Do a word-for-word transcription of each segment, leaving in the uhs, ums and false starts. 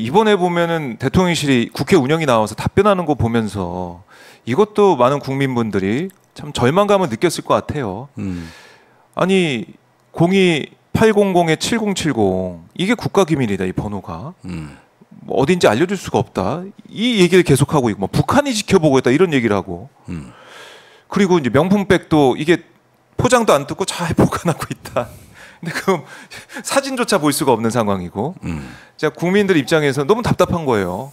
이번에 보면은 대통령실이 국회 운영이 나와서 답변하는 거 보면서 이것도 많은 국민분들이 참 절망감을 느꼈을 것 같아요. 음. 아니 공이 팔공공에 칠공칠공 이게 국가기밀이다 이 번호가 음. 뭐 어딘지 알려줄 수가 없다 이 얘기를 계속하고 있고 뭐 북한이 지켜보고 있다 이런 얘기를 하고 음. 그리고 이제 명품백도 이게 포장도 안 뜯고 잘 보관하고 있다. 근데 그 사진조차 볼 수가 없는 상황이고 음. 자 국민들 입장에서 너무 답답한 거예요.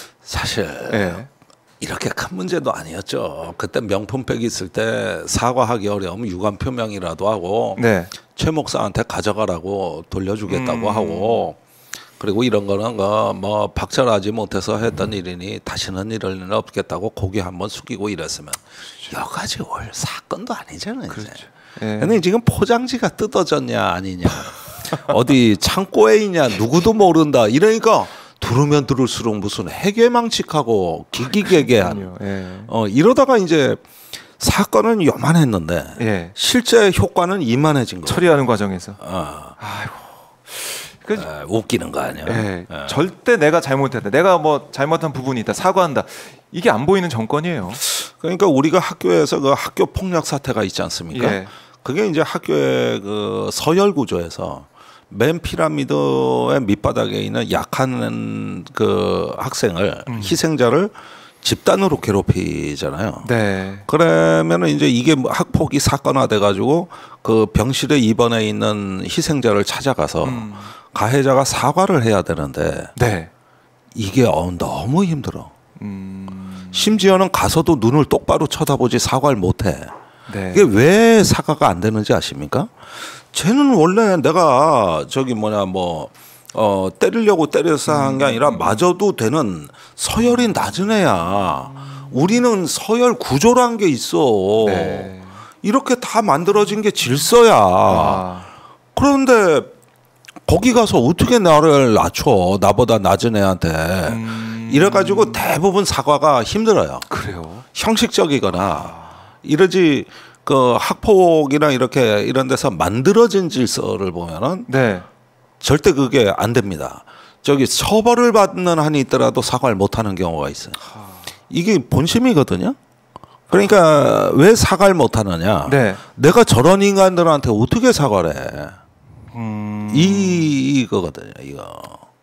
사실 네. 이렇게 큰 문제도 아니었죠. 그때 명품백이 있을 때 사과하기 어려우면 유감 표명이라도 하고 네. 최 목사한테 가져가라고 돌려주겠다고 음. 하고 그리고 이런 거는 뭐 박절하지 못해서 했던 일이니 다시는 이럴 일은 없겠다고 고개 한번 숙이고 이랬으면 그렇죠. 여기까지 올 사건도 아니잖아요. 그렇죠. 예. 근데 지금 포장지가 뜯어졌냐 아니냐 어디 창고에 있냐 누구도 모른다 이러니까 들으면 들을수록 무슨 해괴망측하고 기기괴괴한 예. 어, 이러다가 이제 사건은 요만했는데 예. 실제 효과는 이만해진 거예요. 처리하는 과정에서 어. 아이고. 그, 에, 웃기는 거 아니야. 예. 예. 절대 내가 잘못했다. 내가 뭐 잘못한 부분이 있다. 사과한다. 이게 안 보이는 정권이에요. 그러니까 우리가 학교에서 그 학교 폭력 사태가 있지 않습니까? 예. 그게 이제 학교의 그 서열 구조에서 맨 피라미드의 밑바닥에 있는 약한 그 학생을 음. 희생자를 집단으로 괴롭히잖아요. 네. 그러면은 이제 이게 학폭이 사건화돼 가지고 그 병실에 입원해 있는 희생자를 찾아가서 음. 가해자가 사과를 해야 되는데 네. 이게 어, 너무 힘들어. 음. 심지어는 가서도 눈을 똑바로 쳐다보지 사과를 못해. 네. 이게 왜 사과가 안 되는지 아십니까? 쟤는 원래 내가 저기 뭐냐 뭐 어, 때리려고 때려서 한 게 아니라 맞아도 되는 서열이 낮은 애야. 우리는 서열 구조란 게 있어. 네. 이렇게 다 만들어진 게 질서야. 아. 그런데 거기 가서 어떻게 나를 낮춰? 나보다 낮은 애한테. 음. 이래가지고 대부분 사과가 힘들어요. 그래요? 형식적이거나 아. 이러지 그 학폭이나 이렇게 이런 데서 만들어진 질서를 보면은 네. 절대 그게 안 됩니다. 저기 처벌을 받는 한이 있더라도 사과를 못하는 경우가 있어요. 이게 본심이거든요. 그러니까 왜 사과를 못하느냐. 네. 내가 저런 인간들한테 어떻게 사과를 해. 음... 이, 이거거든요. 이거.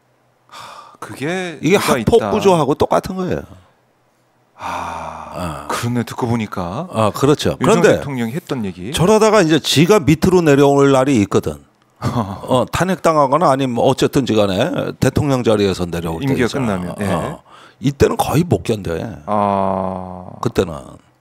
그게 이게 학폭 있다. 구조하고 똑같은 거예요. 아, 어. 그러네 듣고 보니까. 아, 그렇죠. 윤석열 그런데 대통령이 했던 얘기. 저러다가 이제 지가 밑으로 내려올 날이 있거든. 어, 탄핵당하거나 아니면 어쨌든지 간에 대통령 자리에서 내려올 때 임기가 끝나면 예. 어, 이때는 거의 못 견뎌요. 아... 그때는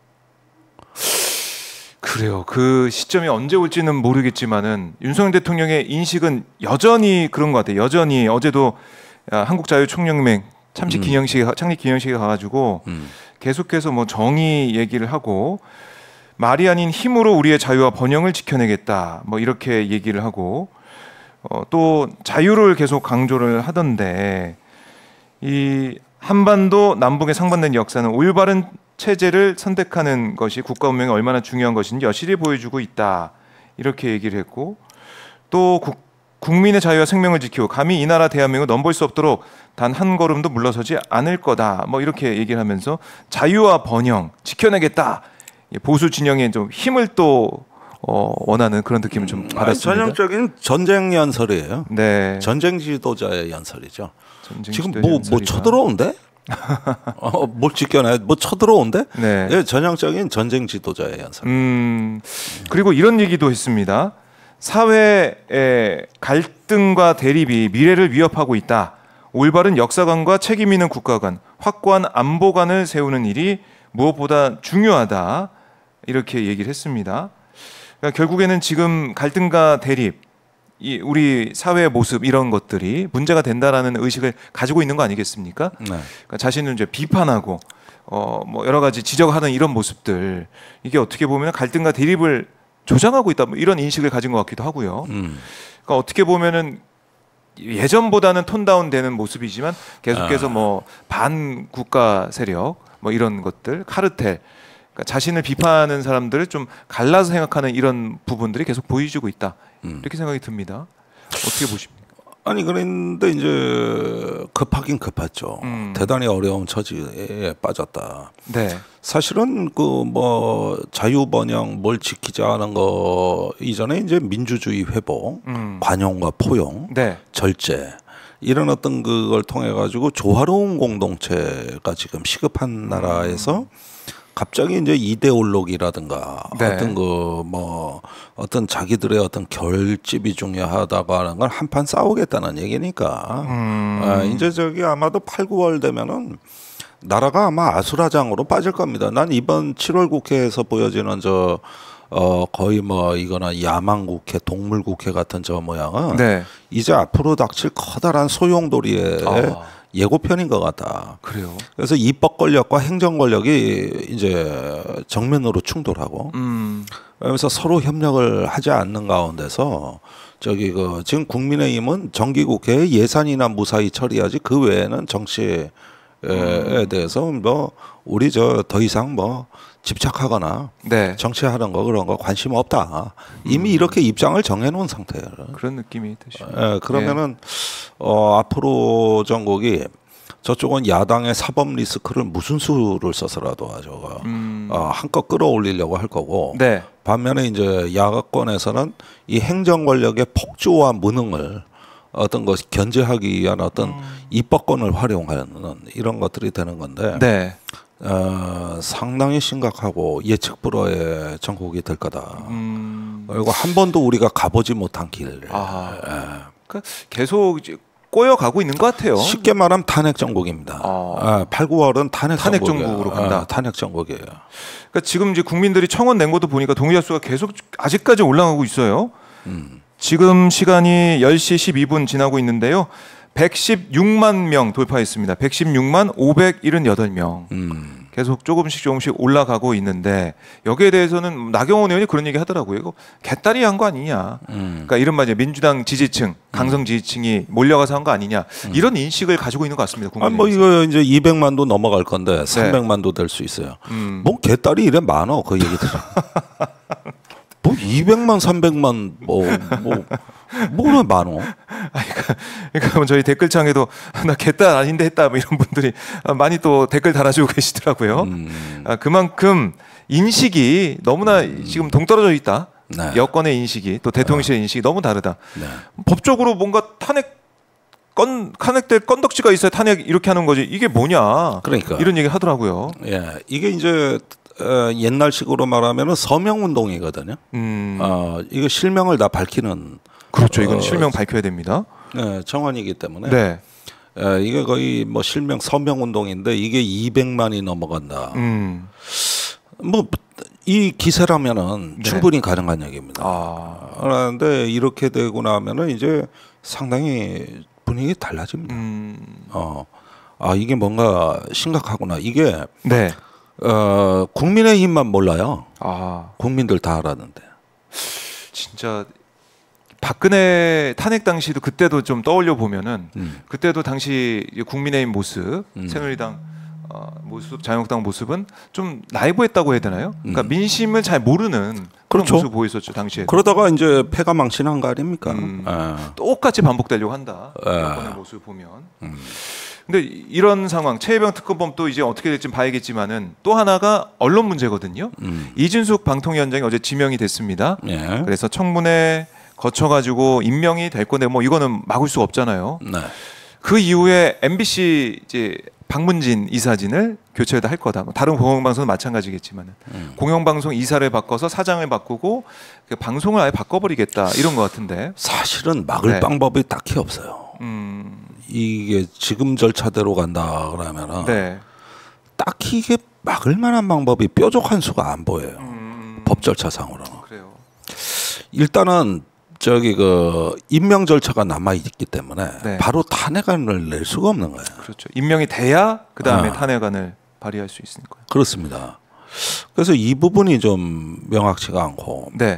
그래요. 그 시점이 언제 올지는 모르겠지만은 윤석열 대통령의 인식은 여전히 그런 것 같아요. 여전히 어제도 한국자유총연맹 참식 기념식에 음. 창립 기념식에 가가지고 음. 계속해서 뭐 정의 얘기를 하고 말이 아닌 힘으로 우리의 자유와 번영을 지켜내겠다. 뭐 이렇게 얘기를 하고 어, 또 자유를 계속 강조를 하던데 이 한반도 남북의 상반된 역사는 올바른 체제를 선택하는 것이 국가 운명이 얼마나 중요한 것인지 여실히 보여주고 있다. 이렇게 얘기를 했고 또 국, 국민의 자유와 생명을 지키고 감히 이 나라 대한민국을 넘볼 수 없도록 단 한 걸음도 물러서지 않을 거다. 뭐 이렇게 얘기를 하면서 자유와 번영 지켜내겠다. 보수 진영에 좀 힘을 또 어, 원하는 그런 느낌을 좀 받았습니다. 전형적인 전쟁 연설이에요. 네. 전쟁 지도자의 연설이죠. 전쟁 지금 지도자 뭐, 뭐 쳐들어온대? 어, 뭘 지켜내? 뭐 쳐들어온대? 네. 네. 전형적인 전쟁 지도자의 연설. 음, 그리고 이런 얘기도 했습니다. 사회의 갈등과 대립이 미래를 위협하고 있다. 올바른 역사관과 책임 있는 국가관, 확고한 안보관을 세우는 일이 무엇보다 중요하다. 이렇게 얘기를 했습니다. 그러니까 결국에는 지금 갈등과 대립, 이 우리 사회의 모습 이런 것들이 문제가 된다라는 의식을 가지고 있는 거 아니겠습니까? 네. 그러니까 자신을 이제 비판하고 어 뭐 여러 가지 지적하는 이런 모습들 이게 어떻게 보면 갈등과 대립을 조장하고 있다 뭐 이런 인식을 가진 것 같기도 하고요. 음. 그러니까 어떻게 보면은 예전보다는 톤다운되는 모습이지만 계속해서 아. 뭐 반국가 세력 뭐 이런 것들 카르텔 그러니까 자신을 비판하는 사람들을 좀 갈라서 생각하는 이런 부분들이 계속 보여주고 있다. 음. 이렇게 생각이 듭니다. 어떻게 보십니까? 아니 그런데 이제 급하긴 급했죠. 음. 대단히 어려운 처지에 빠졌다. 네. 사실은 그 뭐 자유 번영 뭘 지키자 하는 거 이전에 이제 민주주의 회복, 음. 관용과 포용, 네. 절제 이런 어떤 그걸 통해 가지고 조화로운 공동체가 지금 시급한 나라에서 음. 갑자기 이제 이데올로기라든가 네. 어떤 그 뭐 어떤 자기들의 어떤 결집이 중요하다고 하는 걸 한판 싸우겠다는 얘기니까 음. 아, 이제 저기 아마도 팔, 구월 되면은 나라가 아마 아수라장으로 빠질 겁니다. 난 이번 칠월 국회에서 보여지는 저 어 거의 뭐 이거나 야망국회, 동물국회 같은 저 모양은 네. 이제 앞으로 닥칠 커다란 소용돌이의 아. 예고편인 것 같다. 그래요. 그래서 입법 권력과 행정 권력이 이제 정면으로 충돌하고, 음. 그래서 서로 협력을 하지 않는 가운데서 저기 그 지금 국민의힘은 정기국회에 예산이나 무사히 처리하지 그 외에는 정치에 음. 대해서 뭐 우리 저 더 이상 뭐 집착하거나 네. 정치하는 거 그런 거 관심 없다. 이미 음. 이렇게 입장을 정해놓은 상태예요. 그런 느낌이 드시죠. 예, 그러면은 네. 어, 앞으로 전국이 저쪽은 야당의 사법 리스크를 무슨 수를 써서라도 아주 음. 어, 한껏 끌어올리려고 할 거고 네. 반면에 이제 야권에서는 이 행정 권력의 폭주와 무능을 어떤 것이 견제하기 위한 어떤 음. 입법권을 활용하는 이런 것들이 되는 건데. 네. 어, 상당히 심각하고 예측 불허의 전국이 될 거다. 음. 그리고 한 번도 우리가 가보지 못한 길. 아. 예. 그러니까 계속 이제 꼬여가고 있는 것 같아요. 쉽게 말하면 탄핵 정국입니다. 아. 아, 팔, 구월은 탄핵, 탄핵 정국으로 간다. 아, 탄핵 정국이에요. 그러니까 지금 이제 국민들이 청원 낸 것도 보니까 동의자 수가 계속 아직까지 올라가고 있어요. 음. 지금 시간이 열 시 십이 분 지나고 있는데요. 백십육만 명 돌파했습니다. 백십육만 오백칠십팔 명. 음. 계속 조금씩 조금씩 올라가고 있는데 여기에 대해서는 나경원 의원이 그런 얘기 하더라고요. 이거 개딸이 한 거 아니냐. 음. 그러니까 이른바 이제 민주당 지지층, 강성 지지층이 몰려가서 한 거 아니냐. 음. 이런 인식을 가지고 있는 것 같습니다. 아, 뭐 이거 이제 이백만도 넘어갈 건데 삼백만도 될 수 있어요. 음. 뭐 개딸이 이래 많어 그 얘기들. 뭐 이백만, 삼백만 뭐 뭐 뭐가 많어? 아니, 그러니까 저희 댓글창에도 나 개딸 아닌데 했다 뭐 이런 분들이 많이 또 댓글 달아주고 계시더라고요. 음. 아, 그만큼 인식이 너무나 음. 지금 동떨어져 있다. 네. 여권의 인식이 또 대통령실의 어. 인식이 너무 다르다. 네. 법적으로 뭔가 탄핵 건 탄핵될 건덕지가 있어야 탄핵 이렇게 하는 거지. 이게 뭐냐? 그러니까 이런 얘기 하더라고요. 예, 이게 이제 어, 옛날식으로 말하면 서명 운동이거든요. 음. 어, 이거 실명을 다 밝히는. 그렇죠. 이건 어, 실명 밝혀야 됩니다. 네, 정원이기 때문에. 네. 에, 이게 거의 뭐 실명 서명 운동인데 이게 이백만이 넘어간다. 음. 뭐 이 기세라면은 네. 충분히 가능한 얘기입니다. 아. 그런데 이렇게 되고 나면은 이제 상당히 분위기 달라집니다. 음. 어, 아 이게 뭔가 심각하구나. 이게 네. 어, 국민의힘만 몰라요. 아. 국민들 다 알았는데. 진짜. 박근혜 탄핵 당시도 그때도 좀 떠올려 보면은 음. 그때도 당시 국민의힘 모습, 음. 새누리당 어, 모습, 자유한국당 모습은 좀 나이브했다고 해야 되나요? 그러니까 음. 민심을 잘 모르는 그런 그렇죠. 모습 보였었죠 당시에. 그러다가 이제 패가 망신한 거 아닙니까? 음. 똑같이 반복되려고 한다. 여권의 모습을 보면. 음. 근데 이런 상황 최혜병 특검법도 이제 어떻게 될지 봐야겠지만은 또 하나가 언론 문제거든요. 음. 이준숙 방통위원장이 어제 지명이 됐습니다. 예. 그래서 청문회 거쳐가지고 임명이 될 건데 뭐 이거는 막을 수가 없잖아요. 네. 그 이후에 엠비씨 이제 박문진 이사진을 교체를 할 거다. 다른 공영방송은 마찬가지겠지만 음. 공영방송 이사를 바꿔서 사장을 바꾸고 그 방송을 아예 바꿔버리겠다 이런 것 같은데 사실은 막을 네. 방법이 딱히 없어요. 음. 이게 지금 절차대로 간다 그러면은 네. 딱히 이게 막을 만한 방법이 뾰족한 수가 안 보여요. 음. 법 절차상으로는. 그래요. 일단은 저기 그 임명 절차가 남아 있기 때문에 네. 바로 탄핵안을 낼 수가 없는 거예요. 그렇죠. 임명이 돼야 그 다음에 아. 탄핵안을 발의할 수 있으니까요. 그렇습니다. 그래서 이 부분이 좀 명확치가 않고. 네.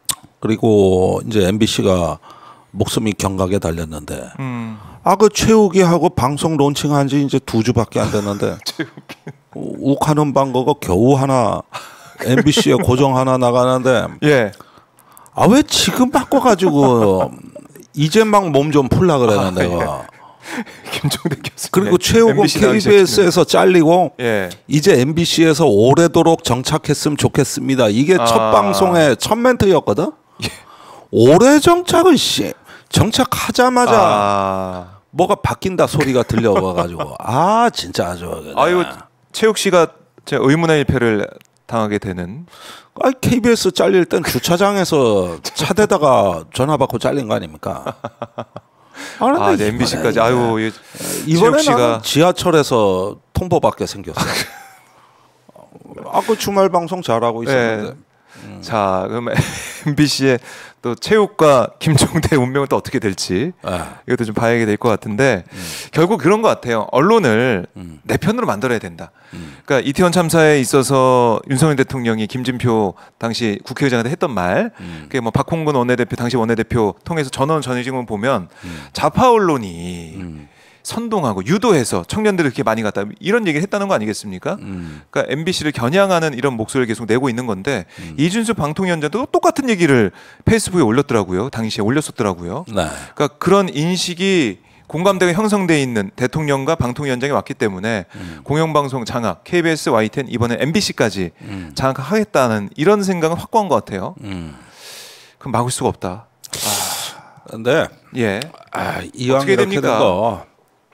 그리고 이제 엠비씨가 목숨이 경각에 달렸는데, 음. 아 그 최욱이하고 방송 론칭한 지 이제 두 주밖에 안 됐는데, 욱하는 방거가 겨우 하나 엠비씨에 고정 하나 나가는데. 예. 아 왜 지금 바꿔가지고 이제 막 몸 좀 풀라 그래는 아, 내가. 예. 김종대 교수. 그리고 최우국 케이비에스에서 잘리고 예. 이제 엠비씨에서 오래도록 정착했으면 좋겠습니다. 이게 아. 첫 방송의 첫 멘트였거든. 예. 오래 정착은 씨 정착하자마자 아. 뭐가 바뀐다 소리가 들려와가지고 아 진짜 아주. 아유 최욱 씨가 제 의문의 일패를 당하게 되는. 아 케이비에스 잘릴 땐 주차장에서 차대다가 전화 받고 잘린 거 아닙니까? 아, 네, 엠비씨까지. 아유, 예. 이번에는 씨가... 지하철에서 통보받게 생겼어. 아그 주말 방송 잘하고 있었는데. 네. 음. 자, 그럼 엠비씨의 또 체육과 김종대 운명은 또 어떻게 될지 네. 이것도 좀 봐야 될 것 같은데 음. 결국 그런 것 같아요. 언론을 음. 내 편으로 만들어야 된다. 음. 그러니까 이태원 참사에 있어서 윤석열 대통령이 김진표 당시 국회의장한테 했던 말, 음. 그게 뭐 박홍근 원내대표 당시 원내대표 통해서 전원 전해진 보면 음. 좌파 언론이 음. 선동하고 유도해서 청년들을 그렇게 많이 갔다 이런 얘기를 했다는 거 아니겠습니까? 음. 그러니까 엠비씨를 겨냥하는 이런 목소리를 계속 내고 있는 건데 음. 이준수 방통위원장도 똑같은 얘기를 페이스북에 올렸더라고요. 당시에 올렸었더라고요. 네. 그러니까 그런 인식이 공감대가 형성돼 있는 대통령과 방통위원장이 왔기 때문에 음. 공영방송 장악, 케이비에스, 와이티엔 이번에 엠비씨까지 음. 장악하겠다는 이런 생각은 확고한 것 같아요. 음. 그럼 막을 수가 없다. 그런데 아. 예. 아, 이왕 어떻게 이렇게 됩니까? 된 거.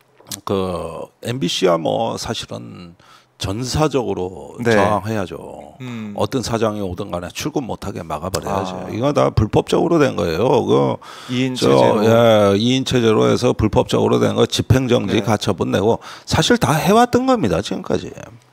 그 엠비씨야 뭐 사실은 전사적으로 네. 저항해야죠. 음. 어떤 사장이 오든 간에 출근 못하게 막아버려야죠. 아. 이거 다 불법적으로 된 거예요. 그 이인 체제로. 예, 이인 체제로 해서 불법적으로 된 거 집행정지 네. 가처분 내고 사실 다 해왔던 겁니다. 지금까지.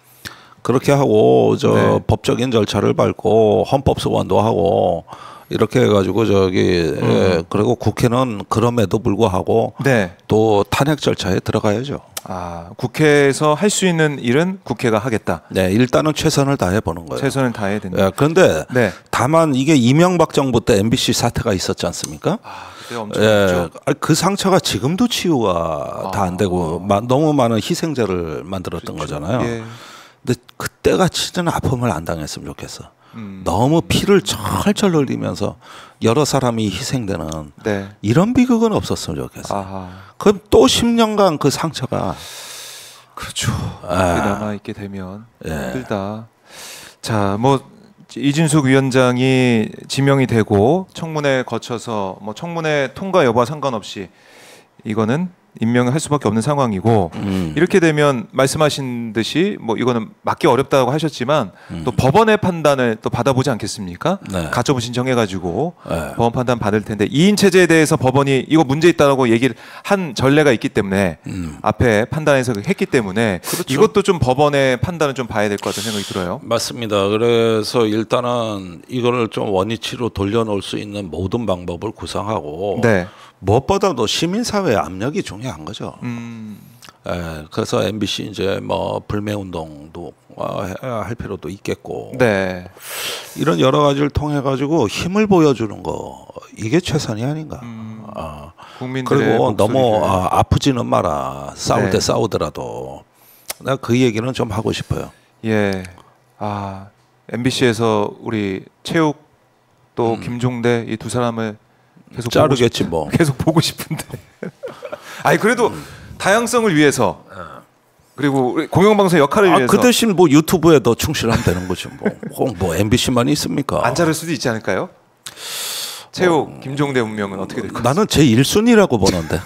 그렇게 하고 저 네. 법적인 절차를 밟고 헌법 소원도 하고 이렇게 해가지고 저기 음. 예, 그리고 국회는 그럼에도 불구하고 네. 또 탄핵 절차에 들어가야죠. 아 국회에서 할 수 있는 일은 국회가 하겠다. 네, 일단은 최선을 다해 보는 거예요. 최선을 다해야 된다. 예, 그런데 네. 다만 이게 이명박 정부 때 엠비씨 사태가 있었지 않습니까? 아, 그때 엄청 예, 그 상처가 지금도 치유가 아. 다 안 되고 마, 너무 많은 희생자를 만들었던 그렇죠. 거잖아요. 예. 근데 그때가 진짜 아픔을 안 당했으면 좋겠어. 음. 너무 피를 철철 흘리면서 여러 사람이 희생되는 네. 이런 비극은 없었으면 좋겠어요. 그럼 또 십 년간 그 상처가 그렇죠. 아. 남아 있게 되면 예. 힘들다. 자, 뭐 이준석 위원장이 지명이 되고 청문회 거쳐서 뭐 청문회 통과 여부와 상관없이 이거는 임명을 할 수밖에 없는 상황이고 음. 이렇게 되면 말씀하신 듯이 뭐 이거는 막기 어렵다고 하셨지만 음. 또 법원의 판단을 또 받아보지 않겠습니까? 네. 가처분 신청해가지고 네. 법원 판단 받을 텐데 이인 체제에 대해서 법원이 이거 문제 있다라고 얘기를 한 전례가 있기 때문에 음. 앞에 판단해서 했기 때문에 그렇죠. 이것도 좀 법원의 판단을 좀 봐야 될 것 같은 생각이 들어요. 맞습니다. 그래서 일단은 이거를 좀 원위치로 돌려놓을 수 있는 모든 방법을 구상하고 네. 무엇보다도 시민사회의 압력이 중요한 거죠. 음. 에, 그래서 엠비씨 이제 뭐 불매운동도 할 필요도 있겠고 네. 이런 여러 가지를 통해 가지고 힘을 보여주는 거 이게 최선이 아닌가. 음. 아. 그리고 목소리를. 너무 아, 아프지는 마라. 싸울 네. 때 싸우더라도 내가 그 얘기는 좀 하고 싶어요. 예. 아 엠비씨에서 우리 체육 또 음. 김종대 이 두 사람을 계속 자르겠지 싶, 뭐. 계속 보고 싶은데. 아니 그래도 음. 다양성을 위해서 그리고 공영방송 역할을 아, 위해서. 그 대신 뭐 유튜브에 더 충실하면 되는 거죠. 뭐 꼭 뭐 엠비씨만 있습니까? 안 자를 수도 있지 않을까요? 체육 뭐, 김종대 운명은 어떻게 될까요? 나는 제 일 순위라고 보는데.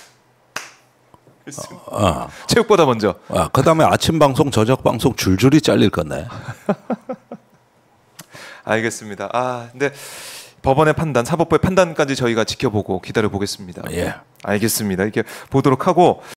어. 체육보다 먼저. 아, 그다음에 아침 방송, 저녁 방송 줄줄이 잘릴 건데. 알겠습니다. 아, 근데. 법원의 판단, 사법부의 판단까지 저희가 지켜보고 기다려 보겠습니다. 예. 알겠습니다. 이렇게 보도록 하고.